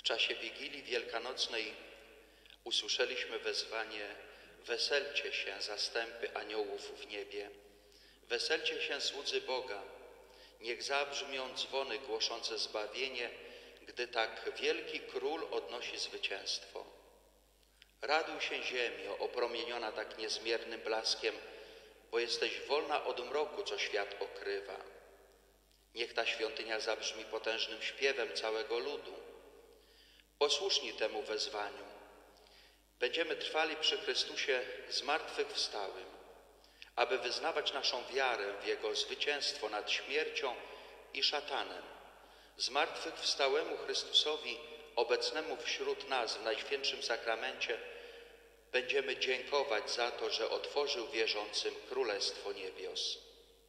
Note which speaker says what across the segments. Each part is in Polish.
Speaker 1: czasie Wigilii Wielkanocnej usłyszeliśmy wezwanie: weselcie się, zastępy aniołów w niebie, weselcie się, słudzy Boga, niech zabrzmią dzwony głoszące zbawienie, gdy tak wielki Król odnosi zwycięstwo. Raduj się, ziemio, opromieniona tak niezmiernym blaskiem, bo jesteś wolna od mroku, co świat okrywa. Niech ta świątynia zabrzmi potężnym śpiewem całego ludu. Posłuszni temu wezwaniu. Będziemy trwali przy Chrystusie zmartwychwstałym, aby wyznawać naszą wiarę w Jego zwycięstwo nad śmiercią i szatanem. Zmartwychwstałemu Chrystusowi, obecnemu wśród nas w Najświętszym Sakramencie, będziemy dziękować za to, że otworzył wierzącym Królestwo Niebios.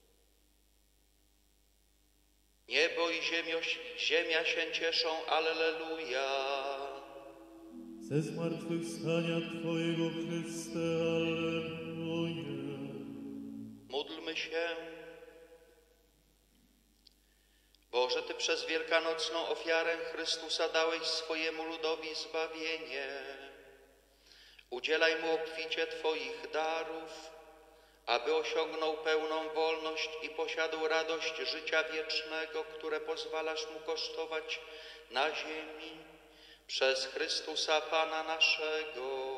Speaker 1: Niebo i ziemia się cieszą, alleluja.
Speaker 2: Ze zmartwychwstania Twojego, Chryste, alleluja.
Speaker 1: Módlmy się. Boże, Ty przez wielkanocną ofiarę Chrystusa dałeś swojemu ludowi zbawienie. Udzielaj Mu obficie Twoich darów, aby osiągnął pełną wolność i posiadł radość życia wiecznego, które pozwalasz Mu kosztować na ziemi, przez Chrystusa Pana naszego.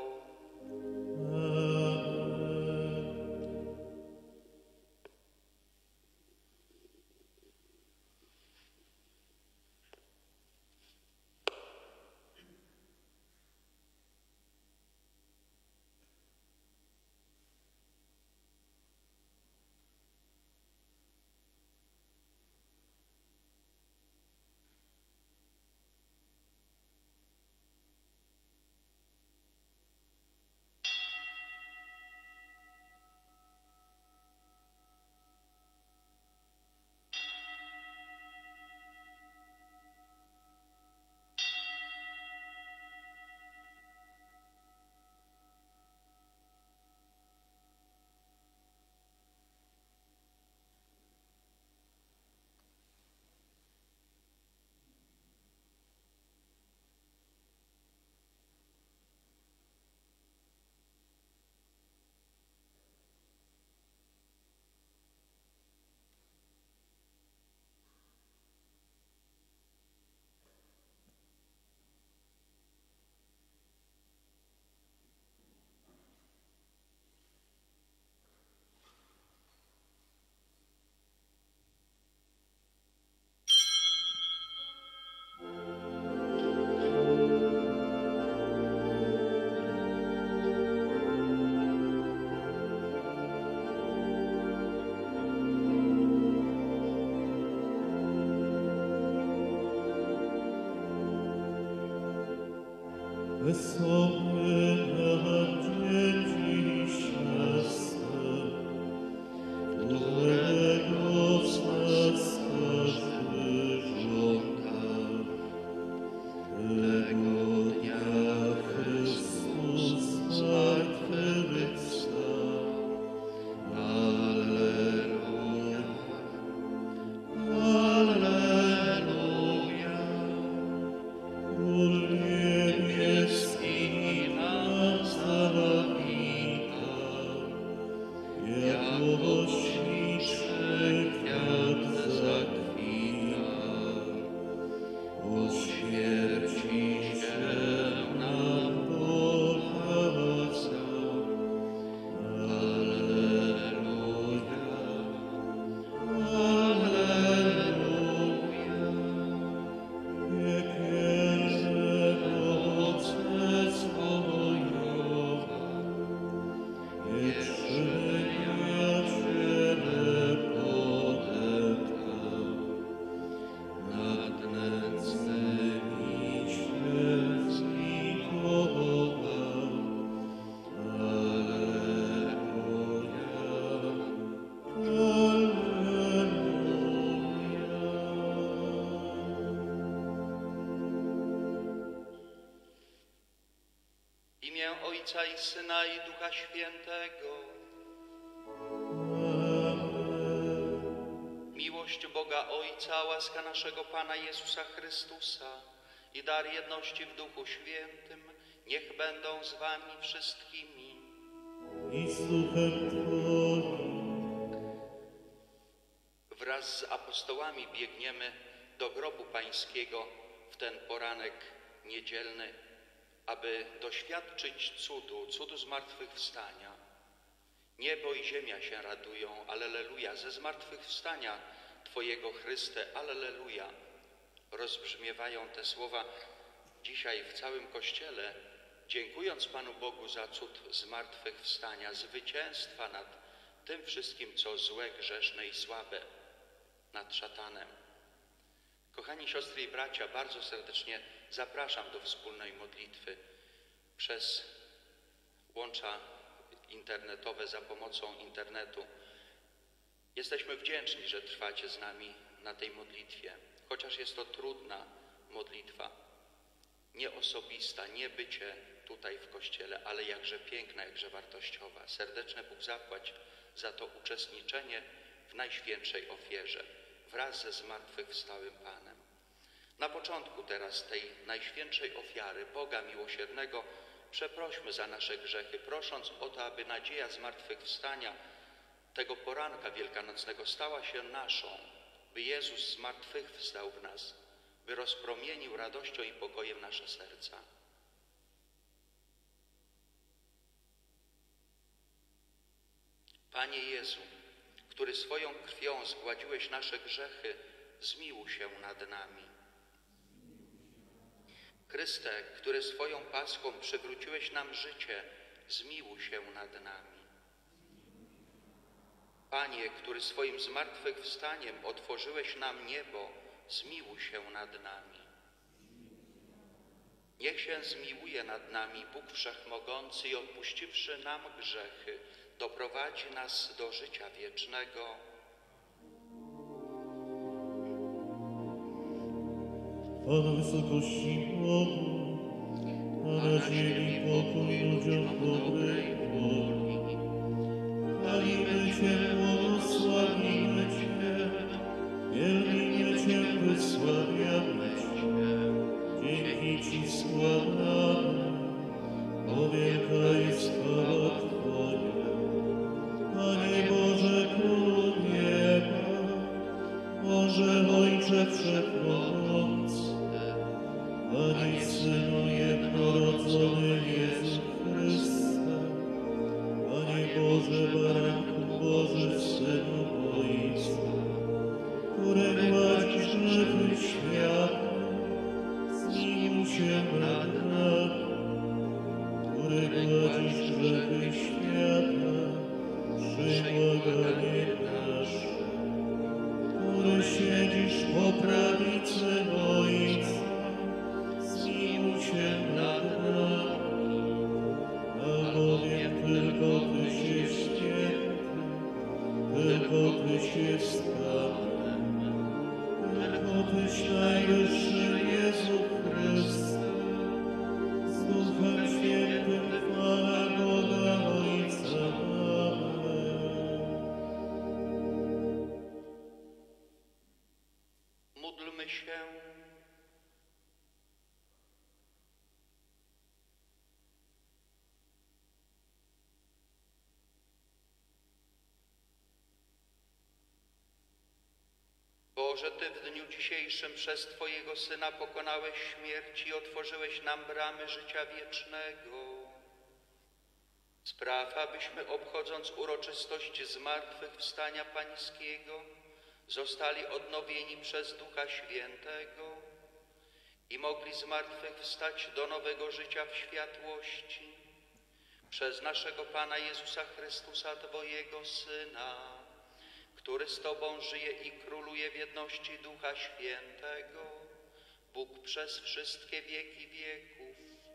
Speaker 2: Wesoły nam dzieci szczęścia, którego z nas każdy żąda. Tego dnia Chrystus zmartwychwstał. Alleluja, alleluja. Król niebieski nam zawitał, jako śliczny kwiat zakwitał. Po śmierci się nam pokazał. Alleluja, alleluja. Piekielne moce zwojował, nieprzyjaciele podeptał, nad nędznymi się zlitował. Alleluja,
Speaker 1: W imię Ojca i Syna i Ducha Świętego. Miłość Boga Ojca, łaska naszego Pana Jezusa Chrystusa i dar jedności w Duchu Świętym niech będą z wami wszystkimi.
Speaker 2: I z duchem Twoim.
Speaker 1: Wraz z apostołami biegniemy do grobu Pańskiego w ten poranek niedzielny, aby doświadczyć cudu zmartwychwstania. Niebo i ziemia się radują, alleluja, ze zmartwychwstania Twojego Chryste, alleluja. Rozbrzmiewają te słowa dzisiaj w całym Kościele, dziękując Panu Bogu za cud zmartwychwstania, zwycięstwa nad tym wszystkim, co złe, grzeszne i słabe, nad szatanem. Kochani siostry i bracia, bardzo serdecznie zapraszam do wspólnej modlitwy przez łącza internetowe, za pomocą internetu. Jesteśmy wdzięczni, że trwacie z nami na tej modlitwie, chociaż jest to trudna modlitwa, nieosobista, nie bycie tutaj w Kościele, ale jakże piękna, jakże wartościowa. Serdeczne Bóg zapłać za to uczestniczenie w Najświętszej ofierze wraz ze zmartwychwstałym Panem. Na początku teraz tej Najświętszej ofiary Boga Miłosiernego przeprośmy za nasze grzechy, prosząc o to, aby nadzieja zmartwychwstania tego poranka wielkanocnego stała się naszą, by Jezus zmartwychwstał w nas, by rozpromienił radością i pokojem nasze serca. Panie Jezu, który swoją krwią zgładziłeś nasze grzechy, zmiłuj się nad nami. Chryste, który swoją paską przywróciłeś nam życie, zmiłuj się nad nami. Panie, który swoim zmartwychwstaniem otworzyłeś nam niebo, zmiłuj się nad nami. Niech się zmiłuje nad nami Bóg Wszechmogący i odpuściwszy nam grzechy, doprowadzi nas do życia wiecznego.
Speaker 2: Chwała wysokości Bogu, a na ziemi pokój ludziom dobrej woli. Chwalimy Cię, błogosławimy Cię, wielbimy Cię, wysławiamy Cię. Dzięki Ci składamy, bo wielka jest chwała Twoja. Panie Boże, Królu nieba, Boże Ojcze Wszechmogący, Panie Synu jednorodzony Jezu Chryste, Panie Boże, Baranku Boży, Synu Ojca, który gładzisz grzechy świata, zmiłuj się nad nami, który gładzisz grzechy świata, przyjmij błaganie nasze, który siedzisz po prawicy Ojca, zmiłuj się nad nami, albowiem tylko Tyś jest święty, tylko Tyś jest Panem, tylko Tyś najwyższy Jezu Chryste, z Duchem Świętym chwała Boga Ojca. Amen.
Speaker 1: Módlmy się. Boże, Ty w dniu dzisiejszym przez Twojego Syna pokonałeś śmierć i otworzyłeś nam bramy życia wiecznego. Spraw, abyśmy obchodząc uroczystość zmartwychwstania Pańskiego, zostali odnowieni przez Ducha Świętego i mogli zmartwychwstać do nowego życia w światłości przez naszego Pana Jezusa Chrystusa, Twojego Syna, który z Tobą żyje i króluje w jedności Ducha Świętego, Bóg przez wszystkie wieki wieków.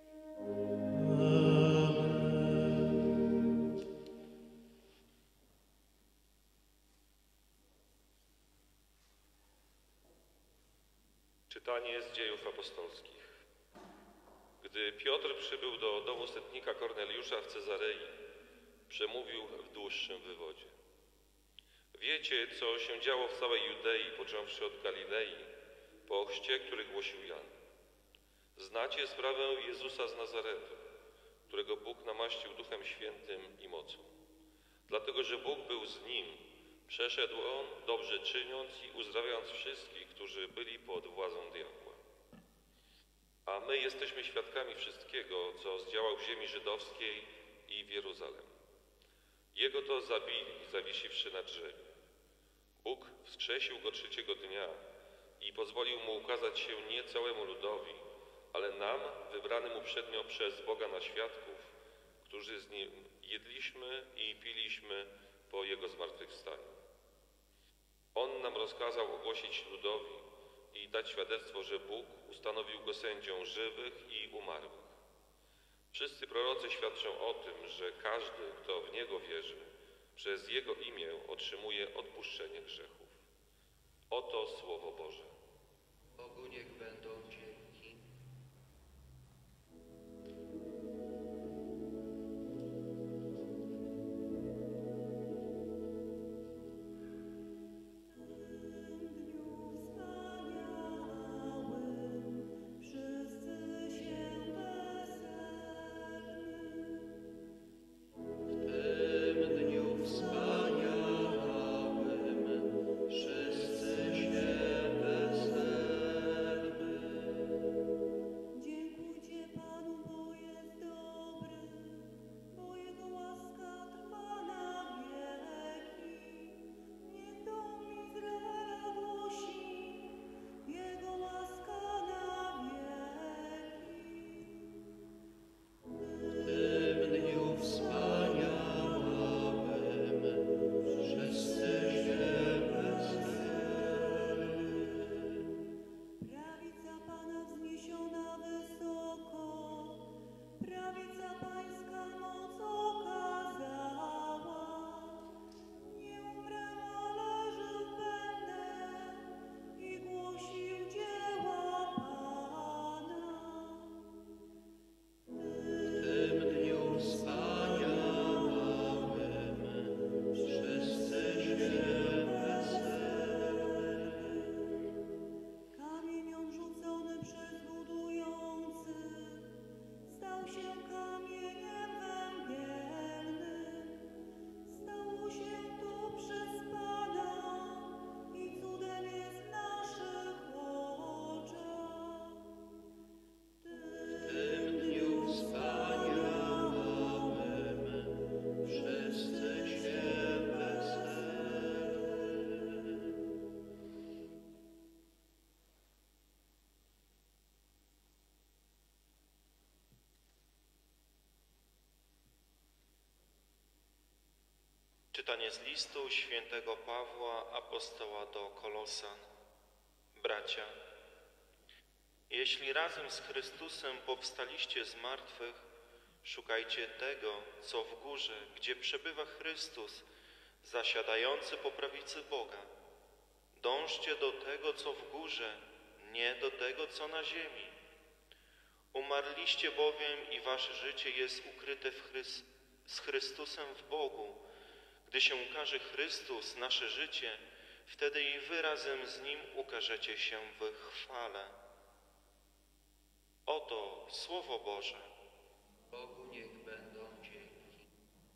Speaker 3: Czytanie z Dziejów Apostolskich. Gdy Piotr przybył do domu setnika Korneliusza w Cezarei, przemówił w dłuższym wywodzie. Wiecie, co się działo w całej Judei, począwszy od Galilei, po chrzcie, który głosił Jan. Znacie sprawę Jezusa z Nazaretu, którego Bóg namaścił Duchem Świętym i mocą. Dlatego, że Bóg był z Nim, przeszedł On, dobrze czyniąc i uzdrawiając wszystkich, którzy byli pod władzą diabła. A my jesteśmy świadkami wszystkiego, co zdziałał w ziemi żydowskiej i w Jeruzalem. Jego to zabili, zawiesiwszy na drzewie. Bóg wskrzesił go trzeciego dnia i pozwolił mu ukazać się nie całemu ludowi, ale nam, wybranym uprzednio przez Boga na świadków, którzy z Nim jedliśmy i piliśmy po Jego zmartwychwstaniu. On nam rozkazał ogłosić ludowi i dać świadectwo, że Bóg ustanowił go sędzią żywych i umarłych. Wszyscy prorocy świadczą o tym, że każdy, kto w Niego wierzy, przez Jego imię otrzymuje odpuszczenie grzechów. Oto Słowo Boże.
Speaker 1: Bogu niech będą dzięki.
Speaker 4: Czytanie z listu świętego Pawła, apostoła do Kolosan. Bracia, jeśli razem z Chrystusem powstaliście z martwych, szukajcie tego, co w górze, gdzie przebywa Chrystus, zasiadający po prawicy Boga. Dążcie do tego, co w górze, nie do tego, co na ziemi. Umarliście bowiem i wasze życie jest ukryte z Chrystusem w Bogu. Gdy się ukaże Chrystus, nasze życie, wtedy i wy razem z Nim ukażecie się w chwale. Oto Słowo Boże.
Speaker 1: Bogu niech będą dzięki.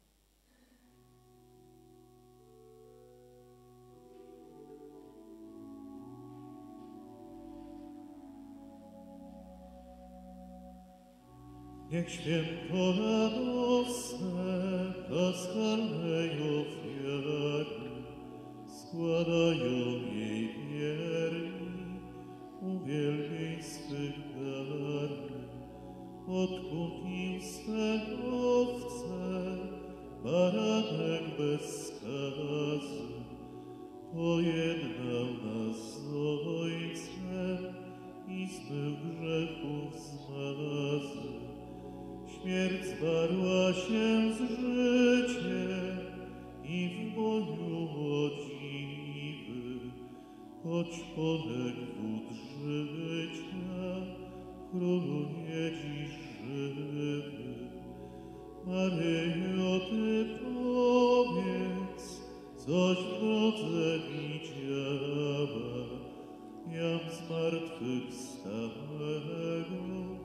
Speaker 2: Niech święto radosne paschalnej ofiary składają jej wierni uwielbień swych dar. Odkupił swe owce, baranek bez skazy, pojednał nas z Ojcem i zmył grzechów zmazy. Śmierć zwarła się z życiem i w boju dziwy, choć podek wód życia króluje dziś żywy. Maryjo, Ty powiedz, coś w drodze widziała, jam zmartwychwstałego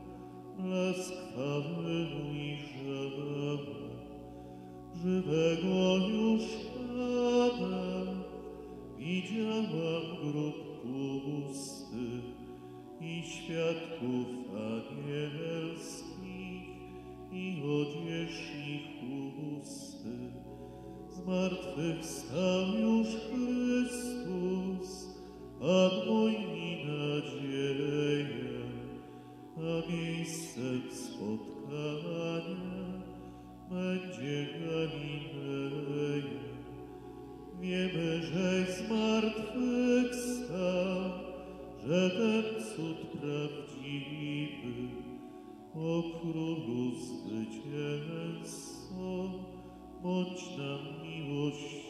Speaker 2: żywego już Pana, widziałam grób pusty i świadków anielskich i odzież ich pusty. Zmartwychwstał już Chrystus, Pan mój i nadzieja, a miejscem spotkania będzie Galileja. Wiemy, żeś zmartwychwstał, że ten cud prawdziwy, o Królu zwycięzco, bądź nam miłościwy.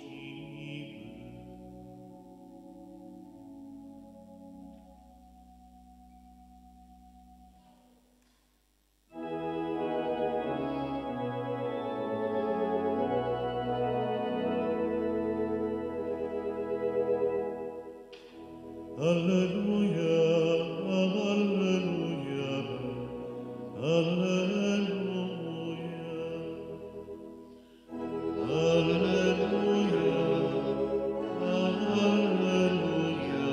Speaker 2: Alleluja, alleluja, alleluja. Alleluja, alleluja,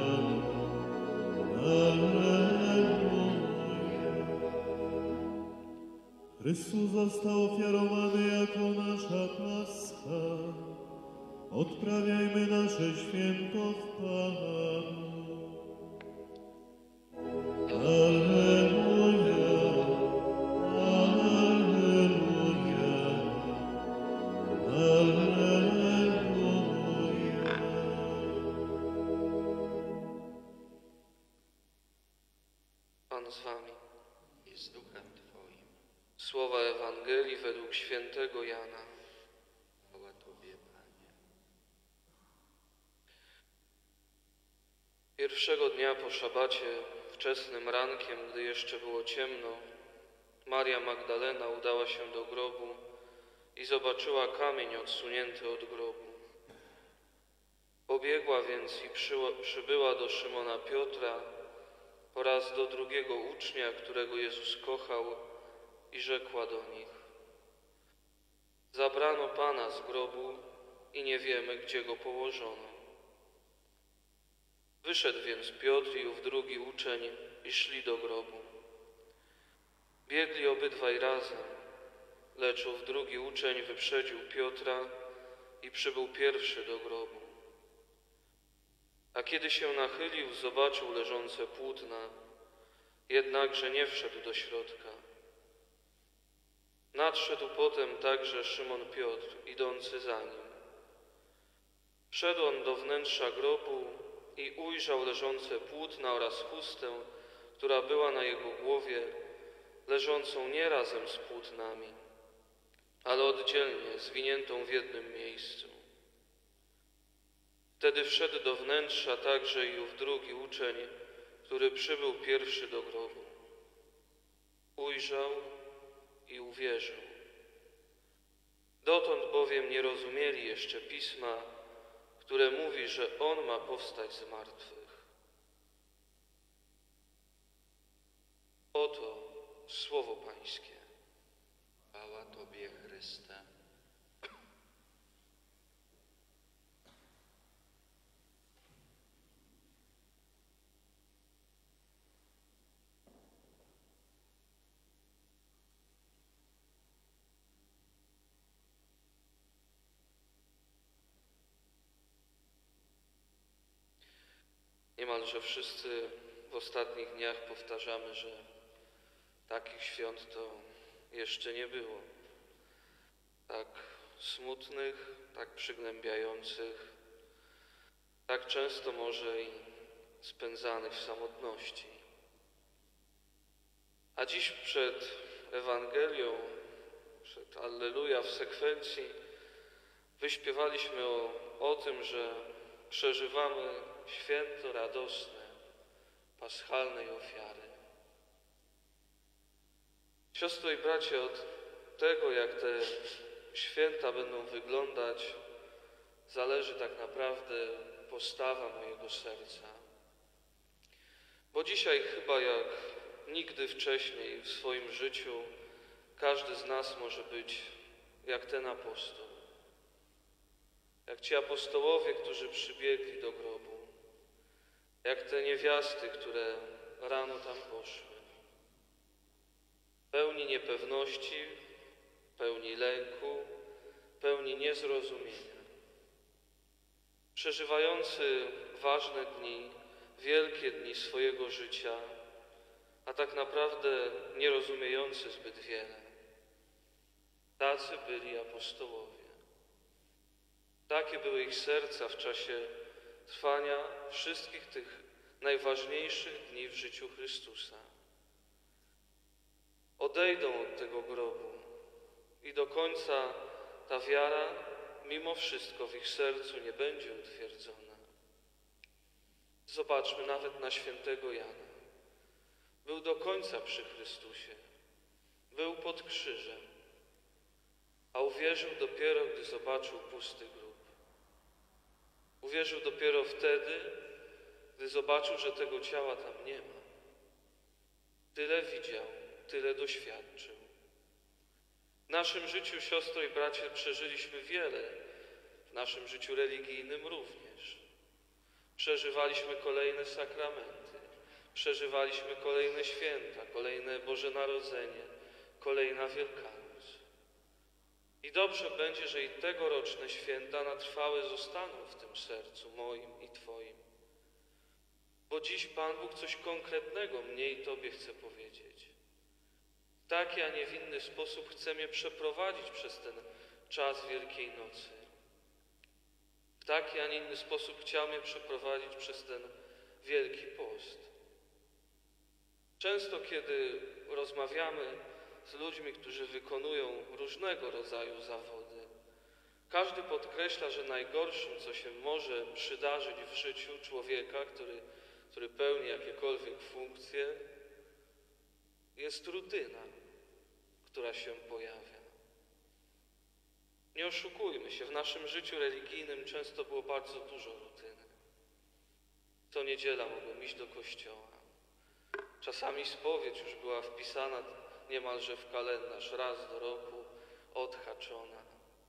Speaker 2: alleluja. Chrystus został ofiarowany jako nasza Pascha. Odprawiajmy nasze święto w Panu. Alleluja, alleluja, alleluja.
Speaker 5: Pan z wami.
Speaker 1: I z duchem Twoim.
Speaker 5: Słowa Ewangelii według świętego Jana.
Speaker 1: Chwała Tobie, Panie.
Speaker 5: Pierwszego dnia po szabacie, wczesnym rankiem, gdy jeszcze było ciemno, Maria Magdalena udała się do grobu i zobaczyła kamień odsunięty od grobu. Pobiegła więc i przybyła do Szymona Piotra oraz do drugiego ucznia, którego Jezus kochał, i rzekła do nich: zabrano Pana z grobu i nie wiemy, gdzie go położono. Wyszedł więc Piotr i ów drugi uczeń i szli do grobu. Biegli obydwaj razem, lecz ów drugi uczeń wyprzedził Piotra i przybył pierwszy do grobu. A kiedy się nachylił, zobaczył leżące płótna, jednakże nie wszedł do środka. Nadszedł potem także Szymon Piotr, idący za nim. Wszedł on do wnętrza grobu i ujrzał leżące płótna oraz chustę, która była na jego głowie, leżącą nie razem z płótnami, ale oddzielnie, zwiniętą w jednym miejscu. Wtedy wszedł do wnętrza także i ów drugi uczeń, który przybył pierwszy do grobu. Ujrzał i uwierzył. Dotąd bowiem nie rozumieli jeszcze Pisma, które mówi, że On ma powstać z martwych. Oto słowo Pańskie.
Speaker 1: Chwała Tobie, Chryste.
Speaker 5: Niemalże wszyscy w ostatnich dniach powtarzamy, że takich świąt to jeszcze nie było. Tak smutnych, tak przygnębiających, tak często może i spędzanych w samotności. A dziś przed Ewangelią, przed Alleluja w sekwencji wyśpiewaliśmy o tym, że przeżywamy święto radosne paschalnej ofiary. Siostro i bracia, od tego, jak te święta będą wyglądać, zależy tak naprawdę postawa mojego serca. Bo dzisiaj chyba jak nigdy wcześniej w swoim życiu każdy z nas może być jak ten apostoł. jak ci apostołowie, którzy przybiegli do grobu, jak te niewiasty, które rano tam poszły, pełni niepewności, pełni lęku, pełni niezrozumienia, przeżywający ważne dni, wielkie dni swojego życia, a tak naprawdę nie rozumiejący zbyt wiele. Tacy byli apostołowie. Takie były ich serca w czasie trwania wszystkich tych najważniejszych dni w życiu Chrystusa. Odejdą od tego grobu i do końca ta wiara mimo wszystko w ich sercu nie będzie utwierdzona. Zobaczmy nawet na świętego Jana. Był do końca przy Chrystusie, był pod krzyżem, a uwierzył dopiero, gdy zobaczył pusty grób. Uwierzył dopiero wtedy, gdy zobaczył, że tego ciała tam nie ma. Tyle widział, tyle doświadczył. W naszym życiu, siostro i bracie, przeżyliśmy wiele, w naszym życiu religijnym również. Przeżywaliśmy kolejne sakramenty, przeżywaliśmy kolejne święta, kolejne Boże Narodzenie, kolejna Wielkanoc. I dobrze będzie, że i tegoroczne święta na trwałe zostaną w tym sercu moim i Twoim. Bo dziś Pan Bóg coś konkretnego mnie i Tobie chce powiedzieć. W taki, a nie w inny sposób chce mnie przeprowadzić przez ten czas Wielkiej Nocy. W taki, a nie inny sposób chciał mnie przeprowadzić przez ten Wielki Post. Często, kiedy rozmawiamy z ludźmi, którzy wykonują różnego rodzaju zawody, każdy podkreśla, że najgorszym, co się może przydarzyć w życiu człowieka, który pełni jakiekolwiek funkcje, jest rutyna, która się pojawia. Nie oszukujmy się, w naszym życiu religijnym często było bardzo dużo rutyny. Co niedziela mogłem iść do kościoła. Czasami spowiedź już była wpisana niemalże w kalendarz, raz do roku odhaczona.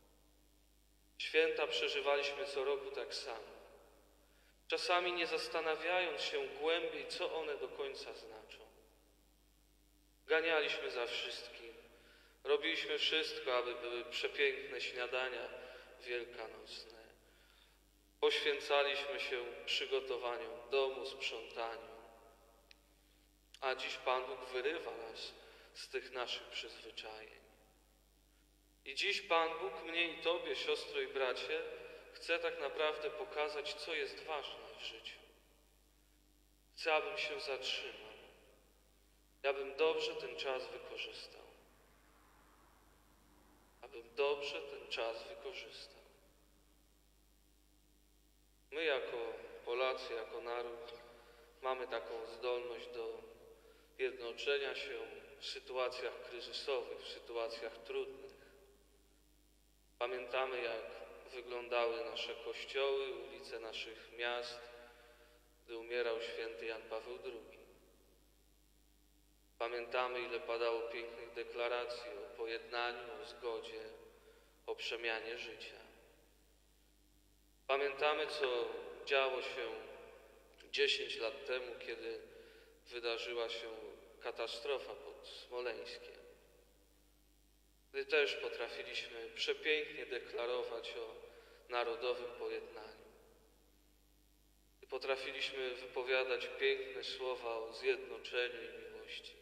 Speaker 5: Święta przeżywaliśmy co roku tak samo. Czasami nie zastanawiając się głębiej, co one do końca znaczą. Ganialiśmy za wszystkim. Robiliśmy wszystko, aby były przepiękne śniadania wielkanocne. Poświęcaliśmy się przygotowaniom domu, sprzątaniu. A dziś Pan Bóg wyrywa nas z tych naszych przyzwyczajeń. I dziś Pan Bóg mnie i Tobie, siostro i bracie, chce tak naprawdę pokazać, co jest ważne w życiu. Chce, abym się zatrzymał. Abym dobrze ten czas wykorzystał. Abym dobrze ten czas wykorzystał. My jako Polacy, jako naród mamy taką zdolność do jednoczenia się w sytuacjach kryzysowych, w sytuacjach trudnych. Pamiętamy, jak wyglądały nasze kościoły, ulice naszych miast, gdy umierał święty Jan Paweł II. Pamiętamy, ile padało pięknych deklaracji o pojednaniu, o zgodzie, o przemianie życia. Pamiętamy, co działo się 10 lat temu, kiedy wydarzyła się katastrofa pod Smoleńskiem. Gdy też potrafiliśmy przepięknie deklarować o narodowym pojednaniu. Gdy potrafiliśmy wypowiadać piękne słowa o zjednoczeniu i miłości.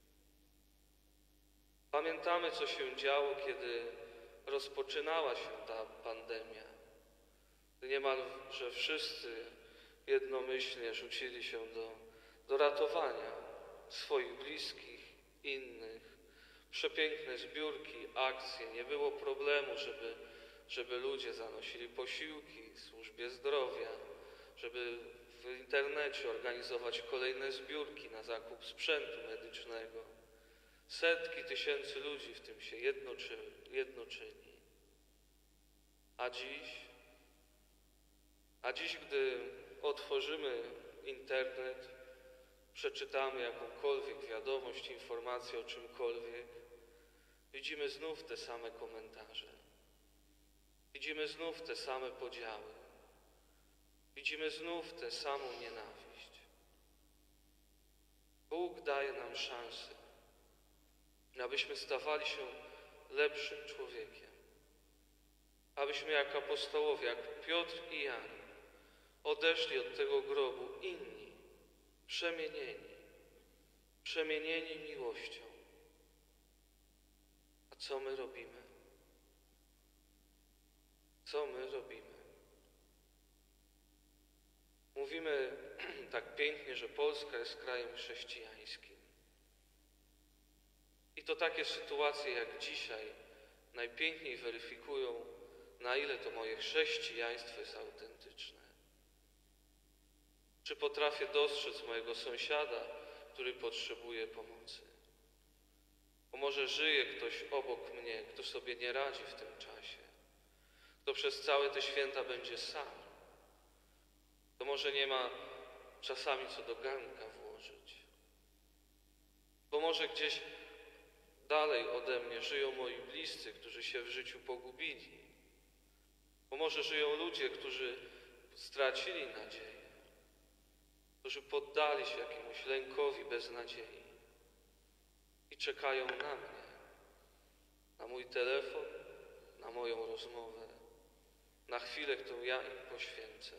Speaker 5: Pamiętamy, co się działo, kiedy rozpoczynała się ta pandemia. Gdy niemalże wszyscy jednomyślnie rzucili się do ratowania swoich bliskich, innych. Przepiękne zbiórki, akcje. Nie było problemu, żeby ludzie zanosili posiłki w służbie zdrowia, żeby w internecie organizować kolejne zbiórki na zakup sprzętu medycznego. Setki tysięcy ludzi w tym się jednoczyli. A dziś, gdy otworzymy internet, przeczytamy jakąkolwiek wiadomość, informację o czymkolwiek, widzimy znów te same komentarze. widzimy znów te same podziały. Widzimy znów tę samą nienawiść. Bóg daje nam szansę, abyśmy stawali się lepszym człowiekiem. Abyśmy jak apostołowie, jak Piotr i Jan, odeszli od tego grobu inni, przemienieni miłością. A co my robimy? Co my robimy? Mówimy tak pięknie, że Polska jest krajem chrześcijańskim. I to takie sytuacje jak dzisiaj najpiękniej weryfikują, na ile to moje chrześcijaństwo jest autentyczne. Czy potrafię dostrzec mojego sąsiada, który potrzebuje pomocy? Bo może żyje ktoś obok mnie, kto sobie nie radzi w tym czasie, kto przez całe te święta będzie sam. To może nie ma czasami co do garnka włożyć. Bo może gdzieś dalej ode mnie żyją moi bliscy, którzy się w życiu pogubili. Bo może żyją ludzie, którzy stracili nadzieję, którzy poddali się jakiemuś lękowi beznadziei i czekają na mnie, na mój telefon, na moją rozmowę, na chwilę, którą ja im poświęcę.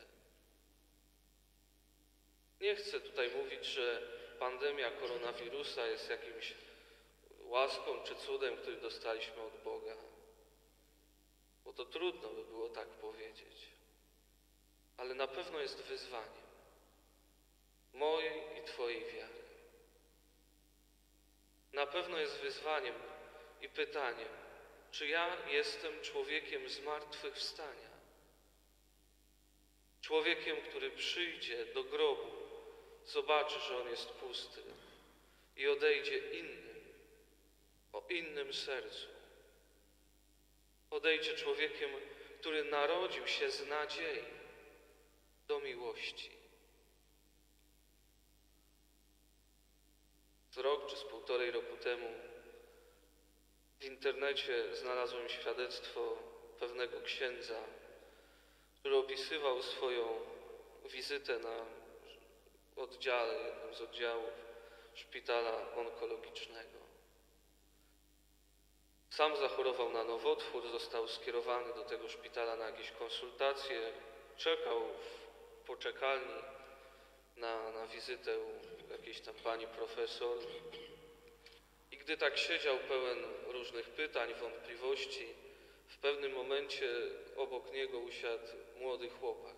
Speaker 5: Nie chcę tutaj mówić, że pandemia koronawirusa jest jakimś łaską czy cudem, który dostaliśmy od Boga, bo to trudno by było tak powiedzieć, ale na pewno jest wyzwaniem mojej i Twojej wiary. Na pewno jest wyzwaniem i pytaniem, czy ja jestem człowiekiem zmartwychwstania, człowiekiem, który przyjdzie do grobu, zobaczy, że on jest pusty i odejdzie innym, o innym sercu. Odejdzie człowiekiem, który narodził się z nadziei do miłości. Z rok czy z półtorej roku temu w internecie znalazłem świadectwo pewnego księdza, który opisywał swoją wizytę na oddziale, jednym z oddziałów szpitala onkologicznego. Sam zachorował na nowotwór, został skierowany do tego szpitala na jakieś konsultacje, czekał w poczekalni na wizytę u jakiejś tam pani profesor. I gdy tak siedział pełen różnych pytań, wątpliwości, w pewnym momencie obok niego usiadł młody chłopak.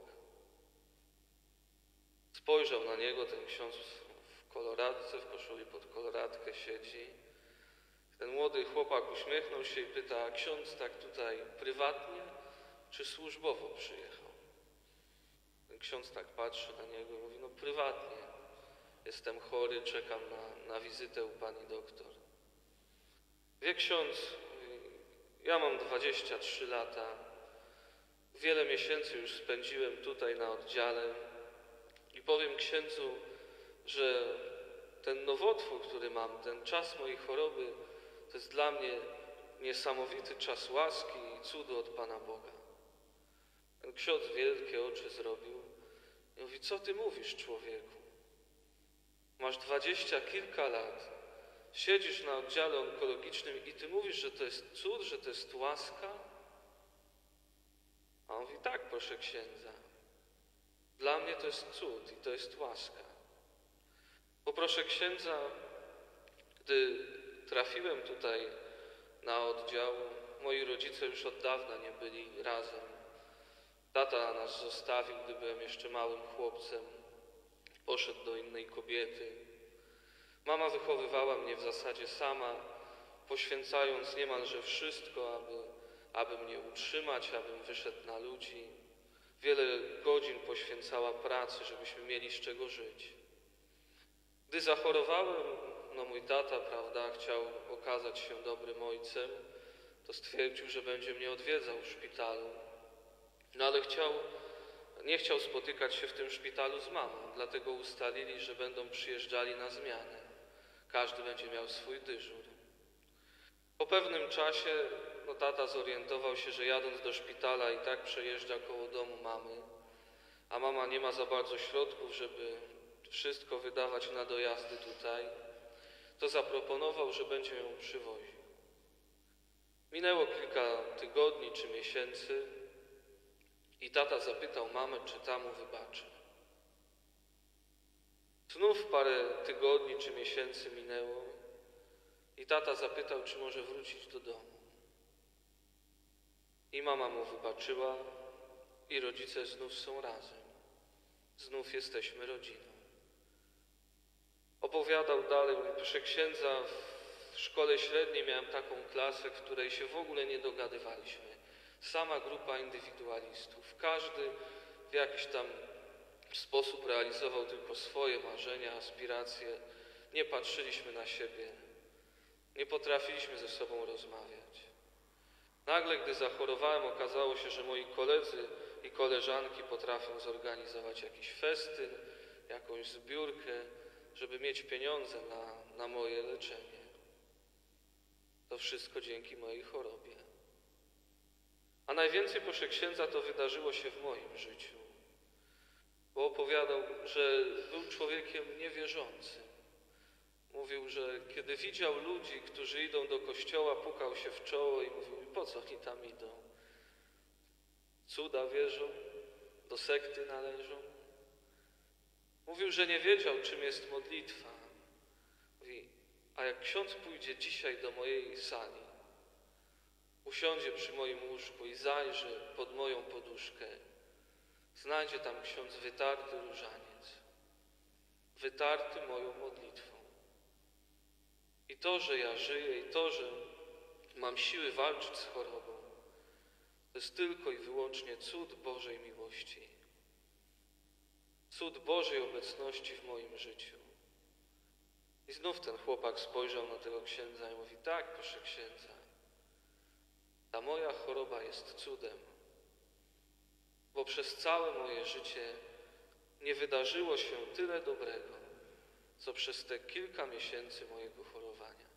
Speaker 5: Spojrzał na niego, ten ksiądz w koloradce, w koszuli pod koloradkę siedzi. Ten młody chłopak uśmiechnął się i pyta, a ksiądz tak tutaj prywatnie czy służbowo przyjechał? Ten ksiądz tak patrzy na niego i mówi, no prywatnie. Jestem chory, czekam na wizytę u pani doktor. Wie ksiądz, ja mam 23 lata, wiele miesięcy już spędziłem tutaj na oddziale i powiem księdzu, że ten nowotwór, który mam, ten czas mojej choroby, to jest dla mnie niesamowity czas łaski i cudu od Pana Boga. Ten ksiądz wielkie oczy zrobił i mówi, co ty mówisz, człowieku? Masz 20 kilka lat, siedzisz na oddziale onkologicznym i ty mówisz, że to jest cud, że to jest łaska? A on mówi, tak, proszę księdza. Dla mnie to jest cud i to jest łaska. Bo proszę księdza, gdy trafiłem tutaj na oddział, moi rodzice już od dawna nie byli razem. Tata nas zostawił, gdy byłem jeszcze małym chłopcem. Poszedł do innej kobiety. Mama wychowywała mnie w zasadzie sama, poświęcając niemalże wszystko, aby mnie utrzymać, abym wyszedł na ludzi. Wiele godzin poświęcała pracy, żebyśmy mieli z czego żyć. Gdy zachorowałem, no mój tata, prawda, chciał okazać się dobrym ojcem, to stwierdził, że będzie mnie odwiedzał w szpitalu. No ale nie chciał spotykać się w tym szpitalu z mamą, dlatego ustalili, że będą przyjeżdżali na zmianę. Każdy będzie miał swój dyżur. Po pewnym czasie tata zorientował się, że jadąc do szpitala i tak przejeżdża koło domu mamy, a mama nie ma za bardzo środków, żeby wszystko wydawać na dojazdy tutaj, to zaproponował, że będzie ją przywoził. Minęło kilka tygodni czy miesięcy i tata zapytał mamę, czy ta mu wybaczy. Znów parę tygodni czy miesięcy minęło i tata zapytał, czy może wrócić do domu. I mama mu wybaczyła i rodzice znów są razem. Znów jesteśmy rodziną. Opowiadał dalej, proszę księdza, w szkole średniej miałem taką klasę, w której się w ogóle nie dogadywaliśmy. Sama grupa indywidualistów. Każdy w jakiś tam sposób realizował tylko swoje marzenia, aspiracje. Nie patrzyliśmy na siebie. Nie potrafiliśmy ze sobą rozmawiać. Nagle, gdy zachorowałem, okazało się, że moi koledzy i koleżanki potrafią zorganizować jakiś festyn, jakąś zbiórkę, żeby mieć pieniądze na moje leczenie. To wszystko dzięki mojej chorobie. A najwięcej, proszę księdza, to wydarzyło się w moim życiu. Bo opowiadał, że był człowiekiem niewierzącym. Mówił, że kiedy widział ludzi, którzy idą do kościoła, pukał się w czoło i mówił, po co oni tam idą? Cuda wierzą, do sekty należą. Mówił, że nie wiedział, czym jest modlitwa. Mówi, a jak ksiądz pójdzie dzisiaj do mojej sali, usiądzie przy moim łóżku i zajrzy pod moją poduszkę, znajdzie tam ksiądz wytarty różaniec, wytarty moją modlitwą. I to, że ja żyję, i to, że mam siły walczyć z chorobą, to jest tylko i wyłącznie cud Bożej miłości. Cud Bożej obecności w moim życiu. I znów ten chłopak spojrzał na tego księdza i mówi, tak, proszę księdza, ta moja choroba jest cudem, bo przez całe moje życie nie wydarzyło się tyle dobrego, co przez te kilka miesięcy mojego chorowania.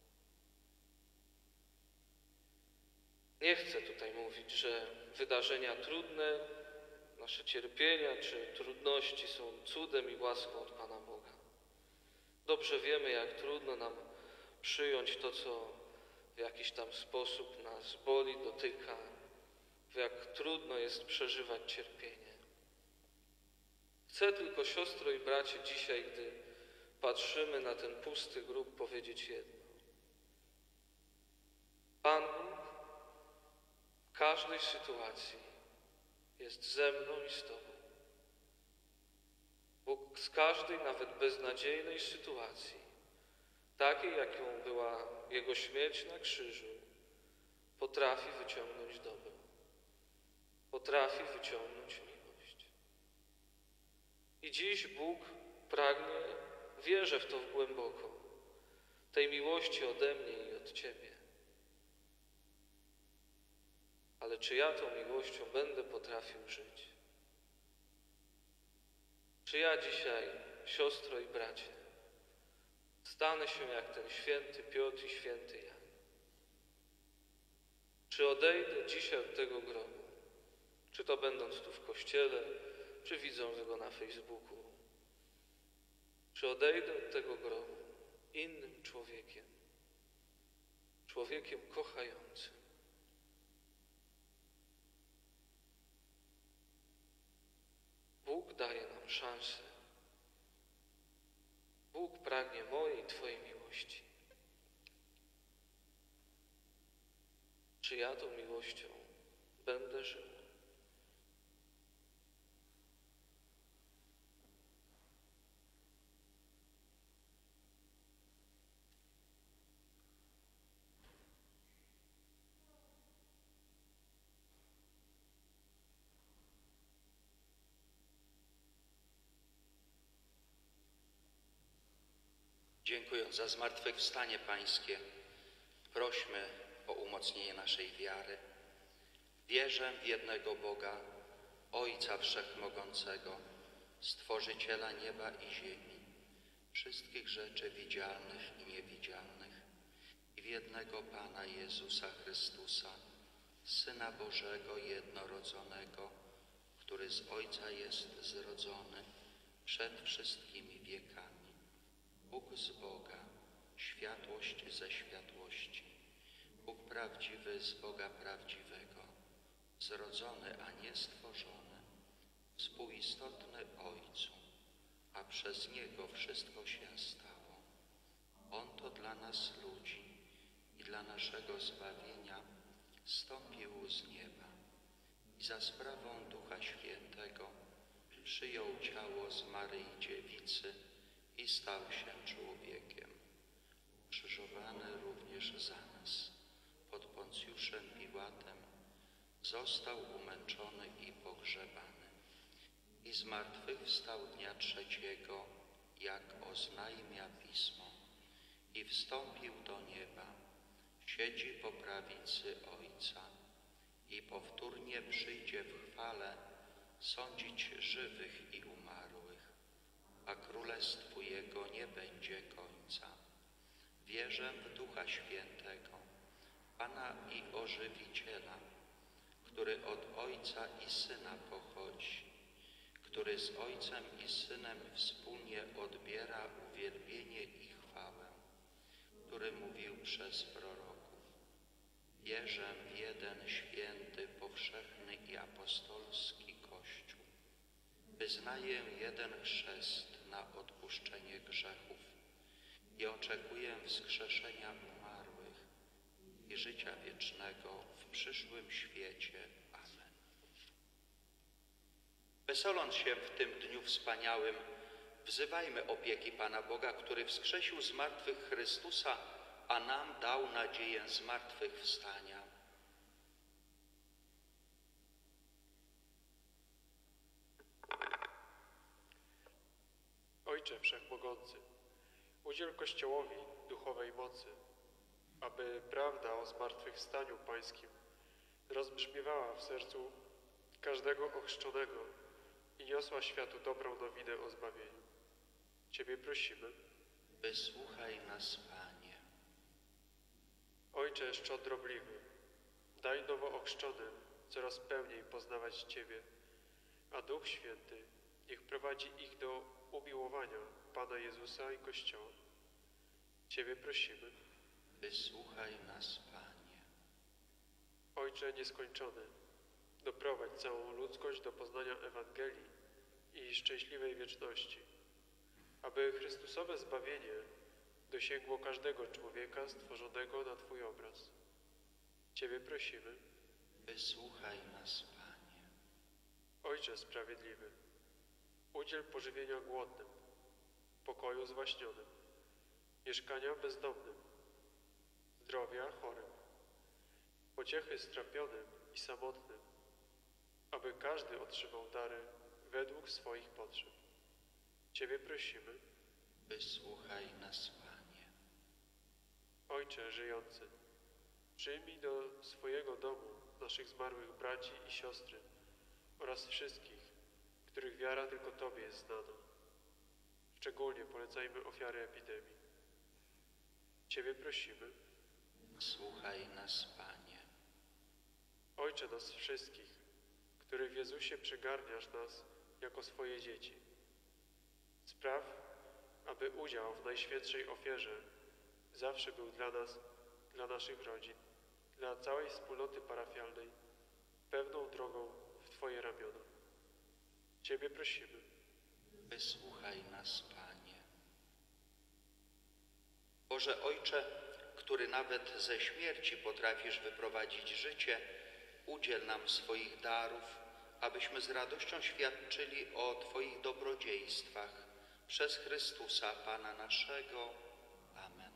Speaker 5: Nie chcę tutaj mówić, że wydarzenia trudne, nasze cierpienia czy trudności są cudem i łaską od Pana Boga. Dobrze wiemy, jak trudno nam przyjąć to, co w jakiś tam sposób nas boli, dotyka, jak trudno jest przeżywać cierpienie. Chcę tylko, siostro i bracie, dzisiaj, gdy patrzymy na ten pusty grób, powiedzieć jedno. Pan Bóg w każdej sytuacji jest ze mną i z Tobą. Bóg z każdej, nawet beznadziejnej sytuacji, takiej, jaką była Jego śmierć na krzyżu, potrafi wyciągnąć dobro. Potrafi wyciągnąć miłość. I dziś Bóg pragnie, wierzę w to głęboko, tej miłości ode mnie i od Ciebie. Ale czy ja tą miłością będę potrafił żyć? Czy ja dzisiaj, siostro i bracie, stanę się jak ten święty Piotr i święty Jan? Czy odejdę dzisiaj od tego grobu? Czy to będąc tu w kościele, czy widząc go na Facebooku? Czy odejdę od tego grobu innym człowiekiem? Człowiekiem kochającym. Bóg daje nam szansę. Bóg pragnie mojej i Twojej miłości. Czy ja tą miłością będę żył?
Speaker 1: Dziękując za zmartwychwstanie Pańskie, prośmy o umocnienie naszej wiary. Wierzę w jednego Boga, Ojca Wszechmogącego, Stworzyciela nieba i ziemi, wszystkich rzeczy widzialnych i niewidzialnych. i w jednego Pana Jezusa Chrystusa, Syna Bożego jednorodzonego, który z Ojca jest zrodzony przed wszystkimi wiekami, Bóg z Boga, światłość ze światłości, Bóg prawdziwy z Boga prawdziwego, zrodzony, a nie stworzony, współistotny Ojcu, a przez Niego wszystko się stało. On to dla nas ludzi i dla naszego zbawienia zstąpił z nieba i za sprawą Ducha Świętego przyjął ciało z Maryi Dziewicy i stał się człowiekiem. Krzyżowany również za nas pod Poncjuszem Piłatem, został umęczony i pogrzebany i zmartwychwstał dnia trzeciego, jak oznajmia Pismo, i wstąpił do nieba, siedzi po prawicy Ojca i powtórnie przyjdzie w chwale sądzić żywych i umarłych, a królestwu Jego nie będzie końca. Wierzę w Ducha Świętego, Pana i Ożywiciela, który od Ojca i Syna pochodzi, który z Ojcem i Synem wspólnie odbiera uwielbienie i chwałę, który mówił przez proroków. Wierzę w jeden święty, powszechny i apostolski Kościół. Wyznaję jeden chrzest na odpuszczenie grzechów i oczekuję wskrzeszenia umarłych i życia wiecznego w przyszłym świecie. Amen. Weseląc się w tym dniu wspaniałym, wzywajmy opieki Pana Boga, który wskrzesił z martwych Chrystusa, a nam dał nadzieję zmartwychwstania.
Speaker 6: Ojcze Wszechmogący, udziel Kościołowi duchowej mocy, aby prawda o zmartwychwstaniu Pańskim rozbrzmiewała w sercu każdego ochrzczonego i niosła światu dobrą nowinę o zbawieniu. Ciebie prosimy.
Speaker 1: Wysłuchaj nas, Panie.
Speaker 6: Ojcze szczodrobliwy, daj nowo ochrzczonym coraz pełniej poznawać Ciebie, a Duch Święty niech prowadzi ich do umiłowania Pana Jezusa i Kościoła. Ciebie prosimy.
Speaker 1: Wysłuchaj nas, Panie.
Speaker 6: Ojcze nieskończony, doprowadź całą ludzkość do poznania Ewangelii i szczęśliwej wieczności, aby Chrystusowe zbawienie dosięgło każdego człowieka stworzonego na Twój obraz. Ciebie prosimy.
Speaker 1: Wysłuchaj nas, Panie.
Speaker 6: Ojcze sprawiedliwy, udziel pożywienia głodnym, pokoju zwaśnionym, mieszkania bezdomnym, zdrowia chorym, pociechy strapionym i samotnym, aby każdy otrzymał dary według swoich potrzeb. Ciebie prosimy.
Speaker 1: Wysłuchaj nas, Panie.
Speaker 6: Ojcze żyjący, przyjmij do swojego domu naszych zmarłych braci i siostry oraz wszystkich, których wiara tylko Tobie jest znana. Szczególnie polecajmy ofiary epidemii. Ciebie prosimy.
Speaker 1: Słuchaj nas, Panie.
Speaker 6: Ojcze nas wszystkich, który w Jezusie przygarniasz nas jako swoje dzieci. Spraw, aby udział w Najświętszej ofierze zawsze był dla nas, dla naszych rodzin, dla całej wspólnoty parafialnej, pewną drogą w Twoje ramiona. Ciebie prosimy.
Speaker 1: Wysłuchaj nas, Panie. Boże Ojcze, który nawet ze śmierci potrafisz wyprowadzić życie, udziel nam swoich darów, abyśmy z radością świadczyli o Twoich dobrodziejstwach przez Chrystusa, Pana naszego. Amen.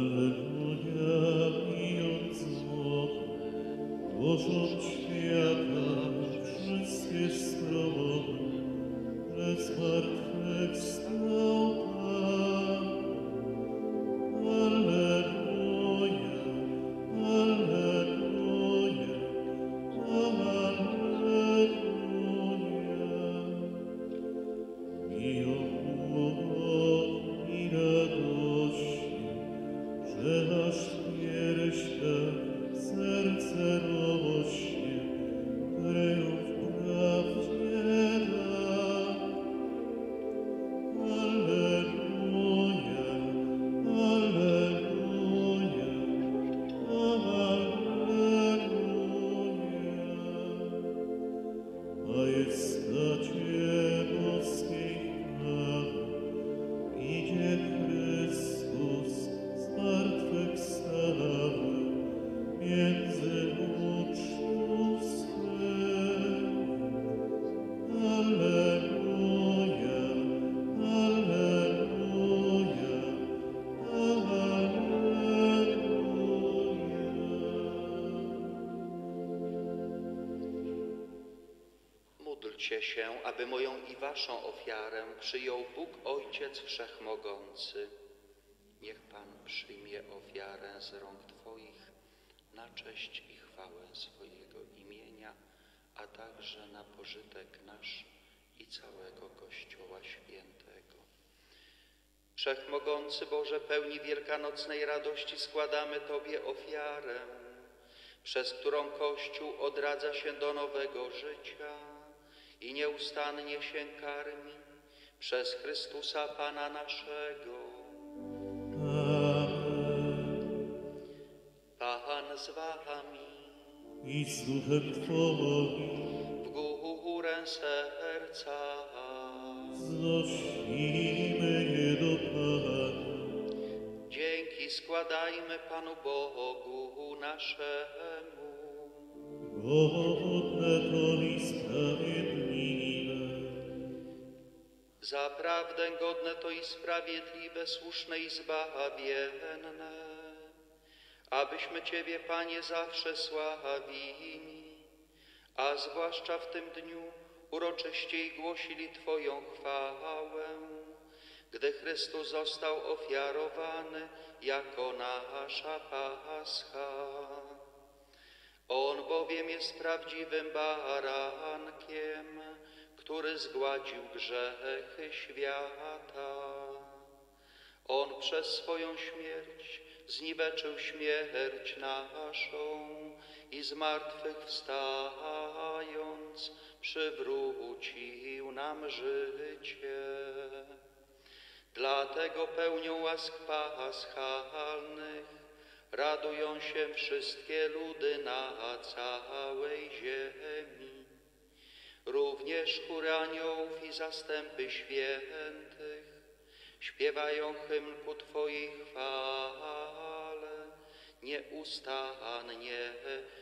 Speaker 2: Alleluja, mijąc zło, głosząc świata zmartwychwstał Pan. Alleluja, alleluja, alleluja. I obłok, i radości, że aż pierścia serce rośnie, kryjów prawdzie da. Alleluja, alleluja, alleluja. Majestacie boskiej chwały, idzie Chrystus zmartwychwstały między uczniów swych. Alleluja, alleluja, alleluja.
Speaker 1: Módlcie się, aby moją i waszą ofiarę przyjął Bóg Ojciec Wszechmogący. Niech Pan przyjmie ofiarę z rąk Twoich na cześć i chwałę swojego imienia, a także na pożytek nasz i całego Kościoła Świętego. Wszechmogący Boże, pełni wielkanocnej radości składamy Tobie ofiarę, przez którą Kościół odradza się do nowego życia i nieustannie się karmi przez Chrystusa Pana naszego. Pan z wami,
Speaker 2: I z duchem Twoim
Speaker 1: w górę serca.
Speaker 2: znosimy je do Pana.
Speaker 1: Dzięki składajmy Panu Bogu naszemu.
Speaker 2: Godne to i sprawiedliwe.
Speaker 1: Zaprawdę godne to i sprawiedliwe, słuszne i zbawienne, abyśmy Ciebie, Panie, zawsze sławili, a zwłaszcza w tym dniu uroczyściej głosili Twoją chwałę, gdy Chrystus został ofiarowany jako nasza Pascha. On bowiem jest prawdziwym barankiem, który zgładził grzechy świata. On przez swoją śmierć zniweczył śmierć naszą i zmartwychwstając przywrócił nam życie. Dlatego pełnią łask paschalnych radują się wszystkie ludy na całej ziemi. Również chóry aniołów i zastępy świętych śpiewają hymn ku Twojej chwale, nieustannie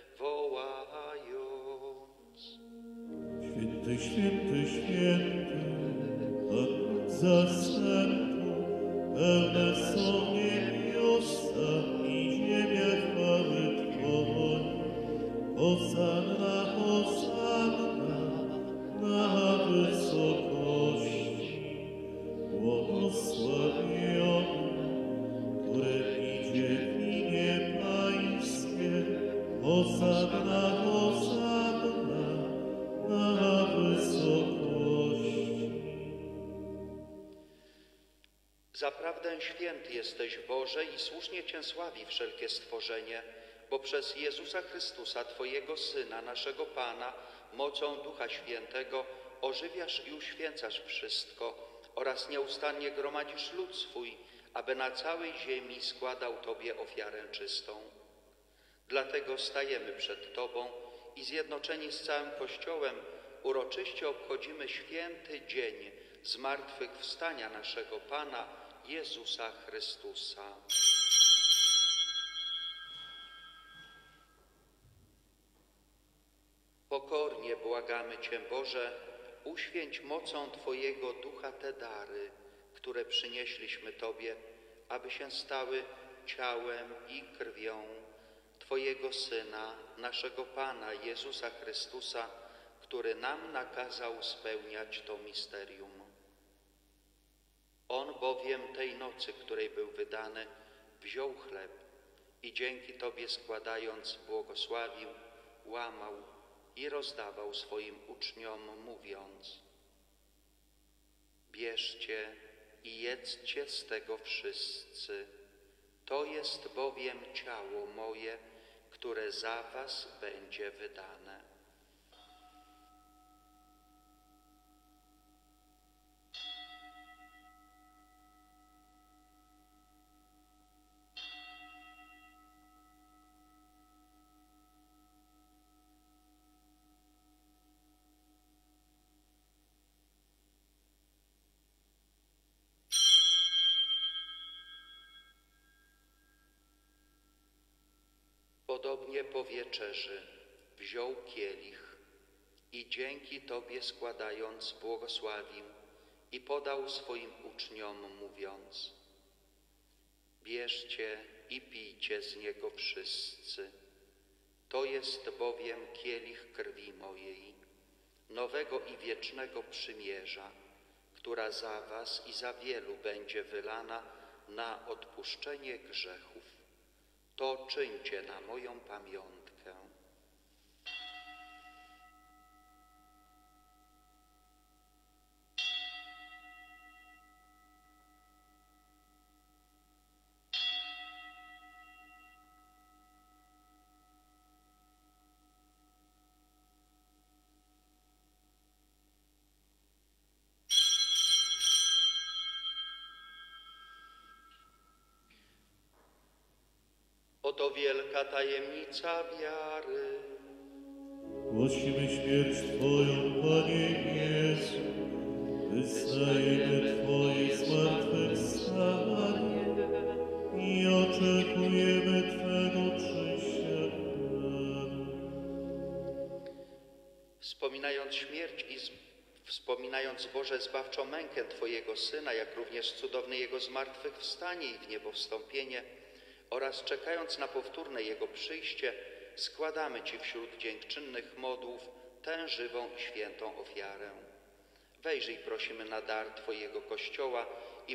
Speaker 1: wołając.
Speaker 2: Święty, święty, święty, Pan zastępów, pełne są niebiosa i ziemia chwały Twojej. Hosanna, hosanna, na wysokości, błogosławiony, który idzie w imię Pańskie. Hosanna, hosanna, na wysokości.
Speaker 1: Zaprawdę święty jesteś, Boże, i słusznie Cię sławi wszelkie stworzenie, bo przez Jezusa Chrystusa, Twojego Syna, naszego Pana, mocą Ducha Świętego ożywiasz i uświęcasz wszystko oraz nieustannie gromadzisz lud swój, aby na całej ziemi składał Tobie ofiarę czystą. Dlatego stajemy przed Tobą i zjednoczeni z całym Kościołem uroczyście obchodzimy święty dzień zmartwychwstania naszego Pana Jezusa Chrystusa. Pokornie błagamy Cię, Boże, uświęć mocą Twojego Ducha te dary, które przynieśliśmy Tobie, aby się stały ciałem i krwią Twojego Syna, naszego Pana Jezusa Chrystusa, który nam nakazał spełniać to misterium. On bowiem tej nocy, której był wydany, wziął chleb i dzięki Tobie składając błogosławił, łamał i rozdawał swoim uczniom, mówiąc: bierzcie i jedzcie z tego wszyscy, to jest bowiem ciało moje, które za was będzie wydane. Podobnie po wieczerzy wziął kielich i dzięki Tobie składając błogosławił i podał swoim uczniom, mówiąc: bierzcie i pijcie z niego wszyscy, to jest bowiem kielich krwi mojej, nowego i wiecznego przymierza, która za was i za wielu będzie wylana na odpuszczenie grzechów. To czyńcie na moją pamiątkę. Oto wielka tajemnica wiary.
Speaker 2: Głosimy śmierć Twoją, Panie Jezu, wyznajemy Twoje zmartwychwstanie i oczekujemy Twego przyjścia ku nam.
Speaker 1: Wspominając śmierć i wspominając Boże zbawczą mękę Twojego Syna, jak również cudowne Jego zmartwychwstanie i w niebo wstąpienie, oraz czekając na powtórne Jego przyjście, składamy Ci wśród dziękczynnych modłów tę żywą i świętą ofiarę. Wejrzyj, prosimy, na dar Twojego Kościoła i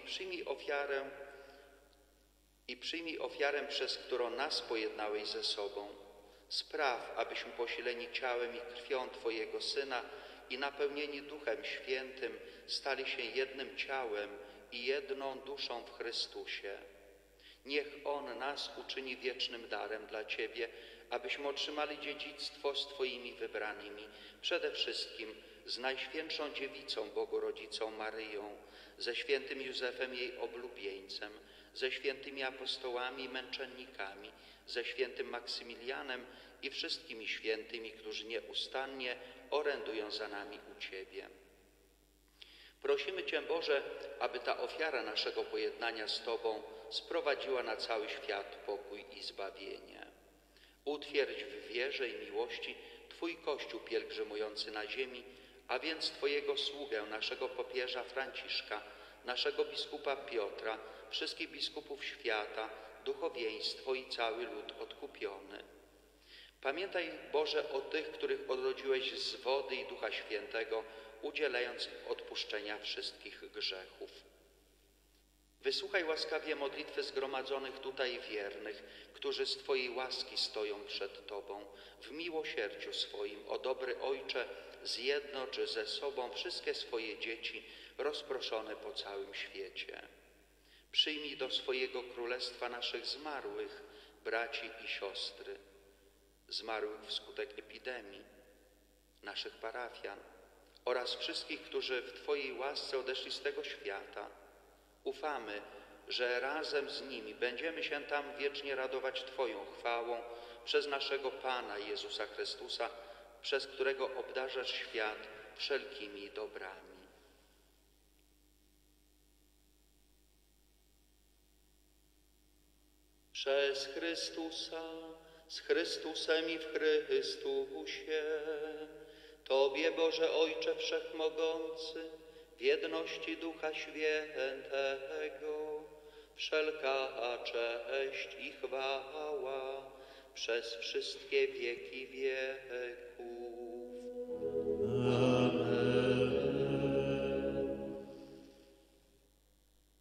Speaker 1: przyjmij ofiarę, przez którą nas pojednałeś ze sobą. Spraw, abyśmy posileni ciałem i krwią Twojego Syna i napełnieni Duchem Świętym stali się jednym ciałem i jedną duszą w Chrystusie. Niech On nas uczyni wiecznym darem dla Ciebie, abyśmy otrzymali dziedzictwo z Twoimi wybranymi, przede wszystkim z Najświętszą Dziewicą Bogorodzicą Maryją, ze świętym Józefem jej oblubieńcem, ze świętymi apostołami i męczennikami, ze świętym Maksymilianem i wszystkimi świętymi, którzy nieustannie orędują za nami u Ciebie. Prosimy Cię, Boże, aby ta ofiara naszego pojednania z Tobą sprowadziła na cały świat pokój i zbawienie. Utwierdź w wierze i miłości Twój Kościół pielgrzymujący na ziemi, a więc Twojego sługę, naszego papieża Franciszka, naszego biskupa Piotra, wszystkich biskupów świata, duchowieństwo i cały lud odkupiony. Pamiętaj, Boże, o tych, których odrodziłeś z wody i Ducha Świętego, udzielając odpuszczenia wszystkich grzechów. Wysłuchaj łaskawie modlitwy zgromadzonych tutaj wiernych, którzy z Twojej łaski stoją przed Tobą. W miłosierdziu swoim, o dobry Ojcze, zjednocz ze sobą wszystkie swoje dzieci rozproszone po całym świecie. Przyjmij do swojego królestwa naszych zmarłych, braci i siostry, zmarłych wskutek epidemii, naszych parafian oraz wszystkich, którzy w Twojej łasce odeszli z tego świata. Ufamy, że razem z nimi będziemy się tam wiecznie radować Twoją chwałą przez naszego Pana Jezusa Chrystusa, przez którego obdarzasz świat wszelkimi dobrami. Przez Chrystusa, z Chrystusem i w Chrystusie, Tobie, Boże Ojcze Wszechmogący, w jedności Ducha Świętego, wszelka cześć i chwała przez wszystkie wieki wieków.
Speaker 2: Amen.